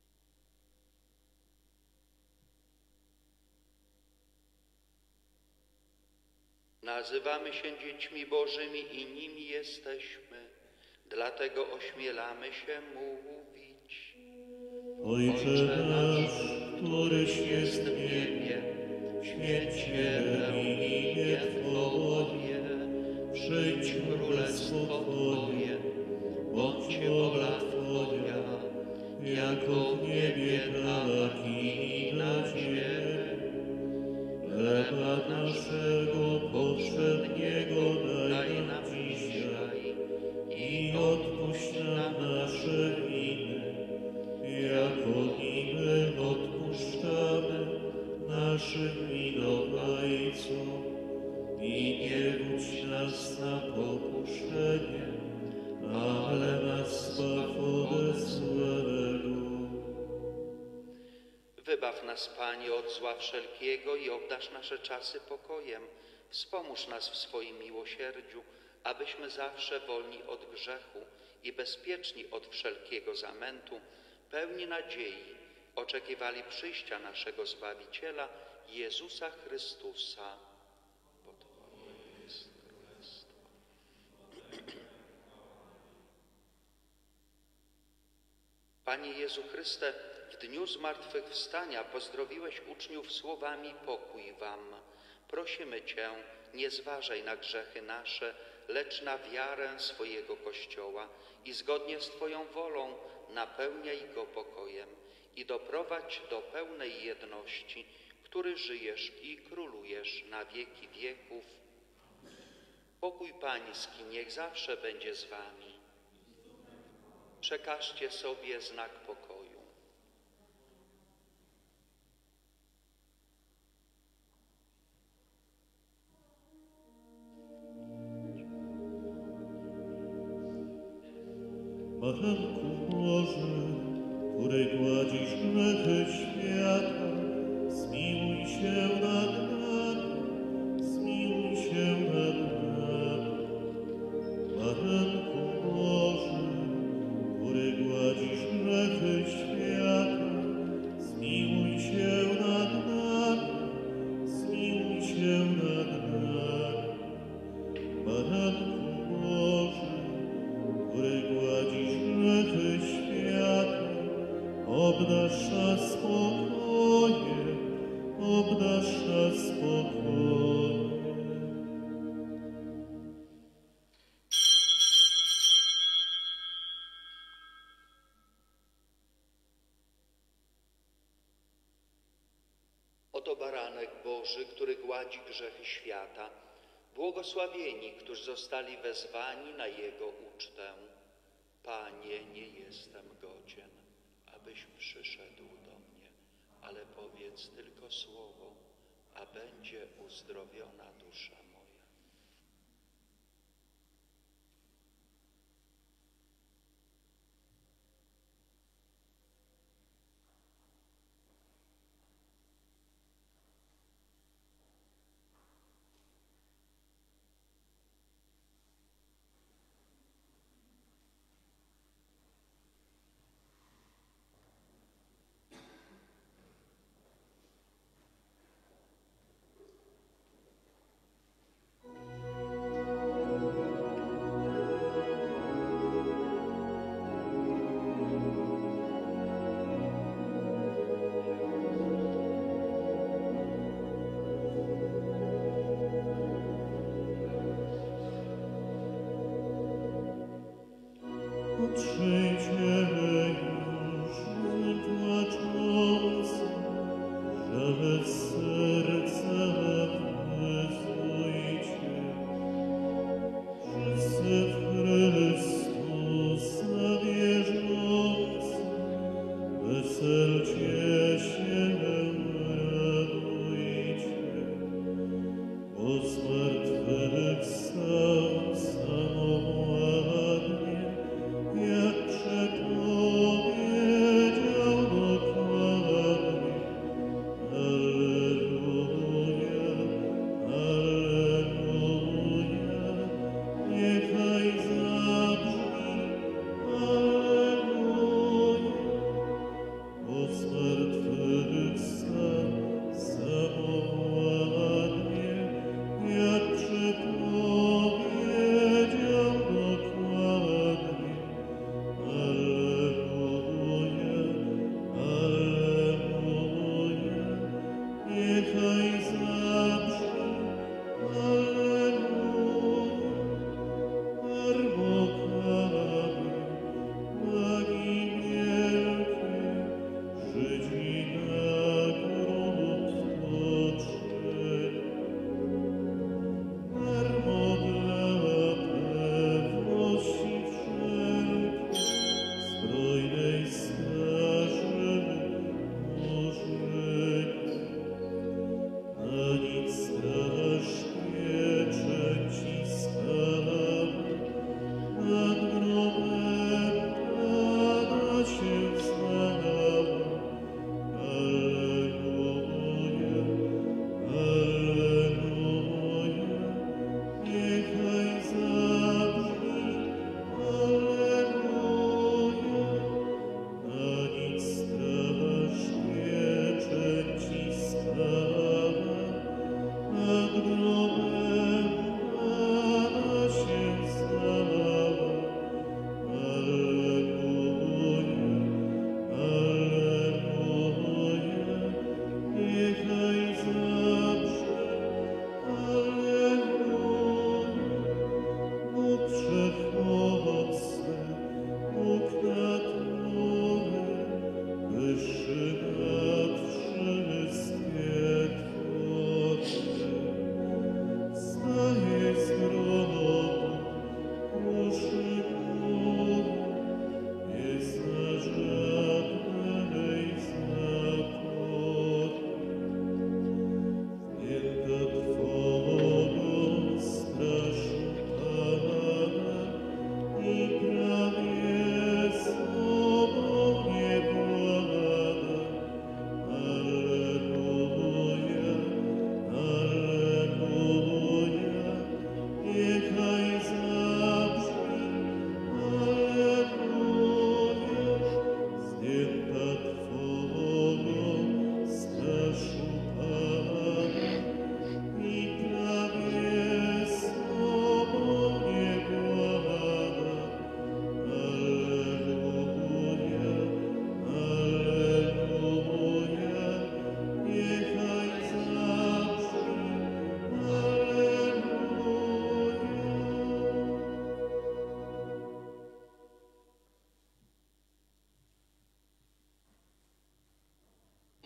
Speaker 1: Nazywamy się dziećmi Bożymi i nimi jesteśmy, dlatego ośmielamy się mówić.
Speaker 2: Ojcze nasz, któryś jest w niebie, święć się imię Twoje, przyjdź królestwo Twoje, bądź wola Twoja, jako w niebie, tak i na ziemi. Chleba naszego powszedniego daj nam dzisiaj i odpuść nam nasze winy, jako i my odpuszczamy naszym winowajcom. I nie wódź nas na pokuszenie, ale nas zbaw ode złego.
Speaker 1: Wybaw nas, Panie, od zła wszelkiego i obdarz nasze czasy pokojem. Wspomóż nas w swoim miłosierdziu, abyśmy zawsze wolni od grzechu i bezpieczni od wszelkiego zamętu, pełni nadziei, oczekiwali przyjścia naszego Zbawiciela, Jezusa Chrystusa. Bo Twoje jest królestwo. Panie Jezu Chryste, w dniu zmartwychwstania pozdrowiłeś uczniów słowami pokój wam. Prosimy Cię, nie zważaj na grzechy nasze, lecz na wiarę swojego Kościoła i zgodnie z Twoją wolą napełniaj go pokojem i doprowadź do pełnej jedności, który żyjesz i królujesz na wieki wieków. Pokój Pański niech zawsze będzie z Wami. Przekażcie sobie znak pokoju.
Speaker 2: Baranku Boży, który gładzisz grzechy świata, zmiłuj się nad nami, zmiłuj się nad nami. Baranku Boży, który gładzisz grzechy świata, zmiłuj się nad nami, zmiłuj się nad nami. Baranku Boży, który gładzisz grzechy świata, obdarz nas spokojem, obdarz nas spokojem.
Speaker 1: Oto baranek Boży, który gładzi grzechy świata. Błogosławieni, którzy zostali wezwani na Jego ucztę. Panie, nie jestem godzien, abyś przyszedł do mnie, ale powiedz tylko słowo, a będzie uzdrowiona dusza moja.
Speaker 2: Przyjdzie już płaczący, że serca wyzwolicie. Wszyscy w Chrystusa wierzący, weselcie się, radujcie, bo zmartwychwstał samowładnie, jak przepowiedział dokładnie. Alleluja, alleluja, niechaj zabrzmi alleluja, bo zmartwychwstał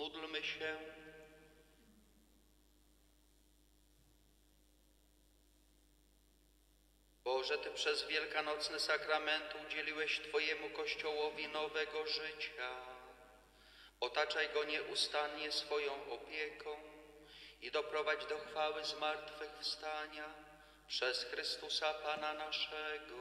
Speaker 1: Módlmy się. Boże, Ty przez wielkanocny sakrament udzieliłeś Twojemu Kościołowi nowego życia. Otaczaj go nieustannie swoją opieką i doprowadź do chwały zmartwychwstania przez Chrystusa Pana naszego.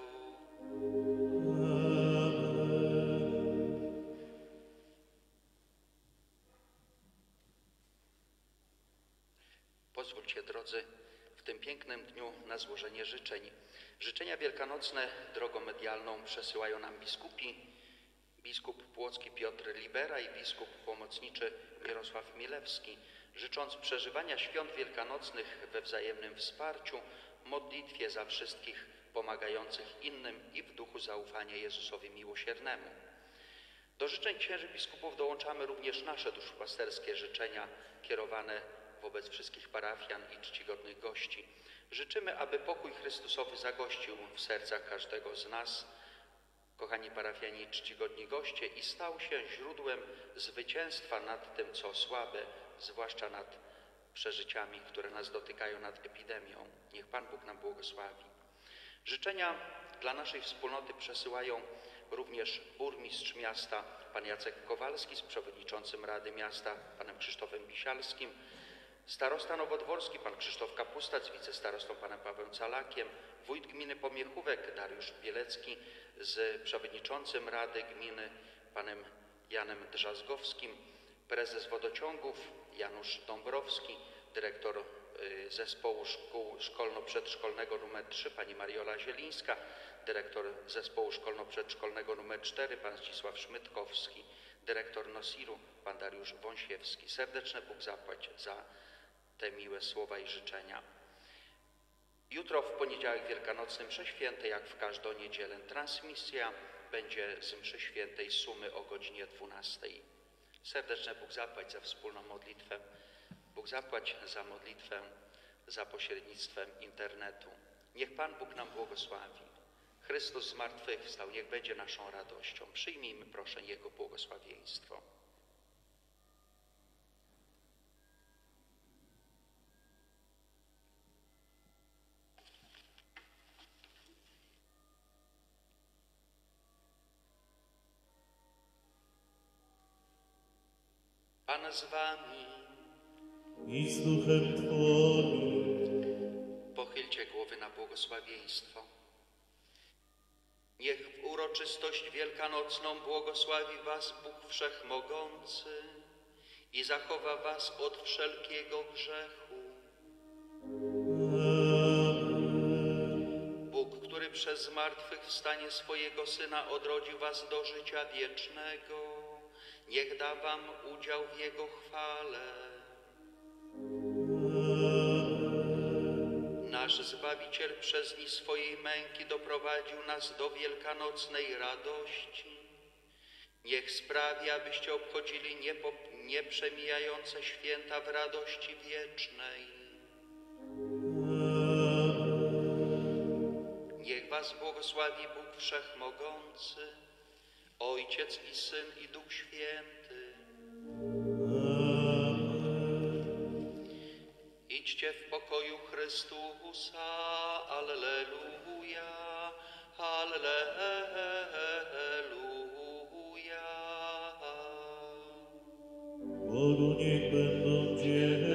Speaker 1: Pozwólcie, drodzy, w tym pięknym dniu na złożenie życzeń. Życzenia wielkanocne drogą medialną przesyłają nam biskupi, biskup płocki Piotr Libera i biskup pomocniczy Mirosław Milewski, życząc przeżywania świąt wielkanocnych we wzajemnym wsparciu, modlitwie za wszystkich pomagających innym i w duchu zaufania Jezusowi Miłosiernemu. Do życzeń księży biskupów dołączamy również nasze duszpasterskie życzenia kierowane wobec wszystkich parafian i czcigodnych gości. Życzymy, aby pokój Chrystusowy zagościł w sercach każdego z nas, kochani parafiani i czcigodni goście, i stał się źródłem zwycięstwa nad tym, co słabe, zwłaszcza nad przeżyciami, które nas dotykają, nad epidemią. Niech Pan Bóg nam błogosławi. Życzenia dla naszej wspólnoty przesyłają również burmistrz miasta, pan Jacek Kowalski, z przewodniczącym Rady Miasta, panem Krzysztofem Bisialskim, starosta nowodworski, pan Krzysztof Kapusta, z wicestarostą panem Pawłem Calakiem, wójt gminy Pomiechówek, Dariusz Bielecki, z przewodniczącym Rady Gminy, panem Janem Drzazgowskim, prezes wodociągów Janusz Dąbrowski, dyrektor zespołu szkół szkolno-przedszkolnego nr 3 pani Mariola Zielińska, dyrektor zespołu szkolno-przedszkolnego nr 4 pan Zdzisław Szmytkowski, dyrektor NOSIR-u pan Dariusz Wąsiewski. Serdeczne Bóg zapłać za te miłe słowa i życzenia. Jutro, w poniedziałek wielkanocny, mszy świętej, jak w każdą niedzielę, transmisja będzie z mszy świętej Sumy o godzinie 12. Serdeczne Bóg zapłać za wspólną modlitwę. Bóg zapłać za modlitwę za pośrednictwem internetu. Niech Pan Bóg nam błogosławi. Chrystus zmartwychwstał, niech będzie naszą radością. Przyjmijmy, proszę, Jego błogosławieństwo. Pan z wami.
Speaker 2: I z duchem Twoim.
Speaker 1: Pochylcie głowy na błogosławieństwo. Niech w uroczystość wielkanocną błogosławi was Bóg Wszechmogący i zachowa was od wszelkiego grzechu. Bóg, który przez zmartwychwstanie swojego Syna odrodził was do życia wiecznego, niech da wam udział w Jego chwale. Nasz Zbawiciel przez dni swojej męki doprowadził nas do wielkanocnej radości. Niech sprawi, abyście obchodzili nieprzemijające święta w radości wiecznej. Niech was błogosławi Bóg Wszechmogący, Ojciec i Syn i Duch Święty. Idźcie w pokoju Chrystusa. Alleluja, alleluja.
Speaker 2: Bogu niech będą dzieci.